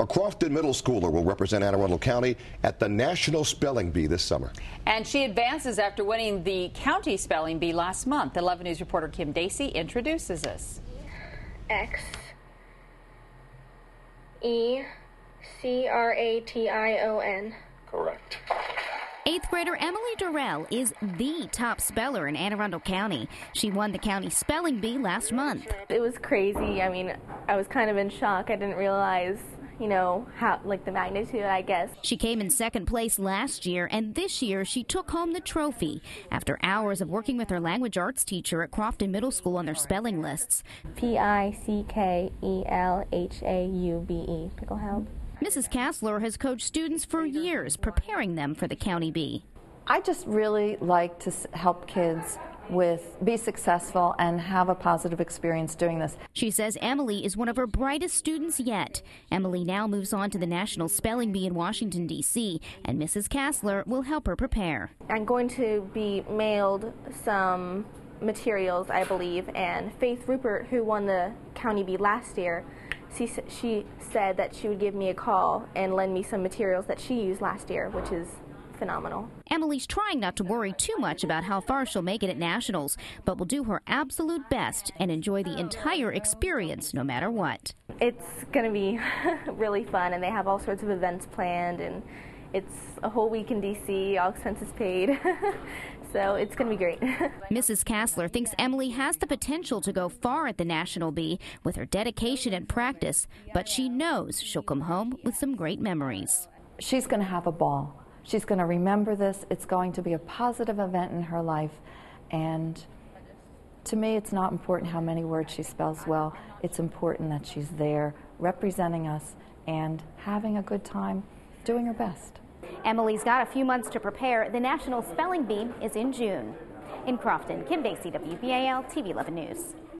A Crofton middle schooler will represent Anne Arundel County at the National Spelling Bee this summer. And she advances after winning the county spelling bee last month. 11 News reporter Kim Dacey introduces us. X-E-C-R-A-T-I-O-N. Correct. 8th grader Emily Durrell is the top speller in Anne Arundel County. She won the county spelling bee last month. It was crazy. I mean, I was kind of in shock. I didn't realize, how, the magnitude, I guess. She came in second place last year, and this year she took home the trophy after hours of working with her language arts teacher at Crofton Middle School on their spelling lists. P-I-C-K-E-L-H-A-U-B-E, Picklehound. Mrs. Kassler has coached students for years, preparing them for the county bee. I just really like to help kids be successful and have a positive experience doing this. She says Emily is one of her brightest students yet. Emily now moves on to the National Spelling Bee in Washington, D.C., and Mrs. Kassler will help her prepare. I'm going to be mailed some materials, I believe, and Faith Rupert, who won the county bee last year, she said that she would give me a call and lend me some materials that she used last year, which is phenomenal. Emily's trying not to worry too much about how far she'll make it at nationals, but will do her absolute best and enjoy the entire experience no matter what. It's going to be really fun, and they have all sorts of events planned, and it's a whole week in D.C., all expenses paid. So it's going to be great. Mrs. Kassler thinks Emily has the potential to go far at the National Bee with her dedication and practice, but she knows she'll come home with some great memories. She's going to have a ball. She's going to remember this. It's going to be a positive event in her life. And to me, it's not important how many words she spells well. It's important that she's there representing us and having a good time, doing her best. Emily's got a few months to prepare. The National Spelling Bee is in June. In Crofton, Kim Dacey, WBAL-TV 11 News.